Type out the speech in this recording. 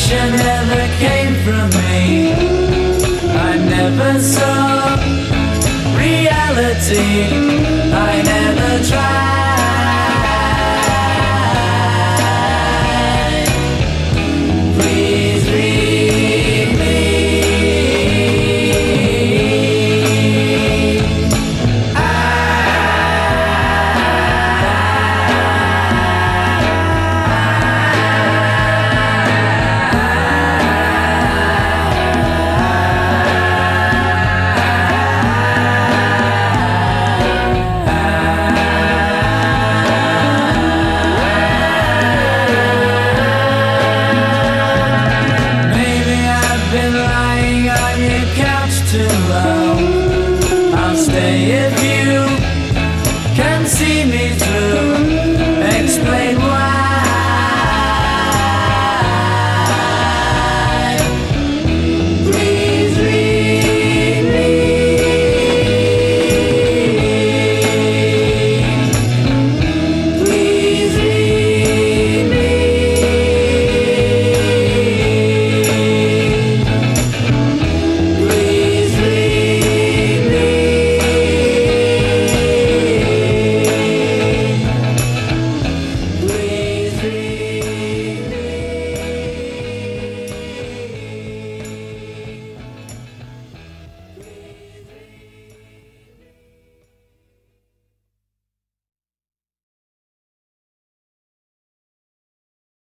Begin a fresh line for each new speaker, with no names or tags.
Affection never came from me. I never saw reality. I never tried. Please read me. Too long. I'll stay if you can see me through.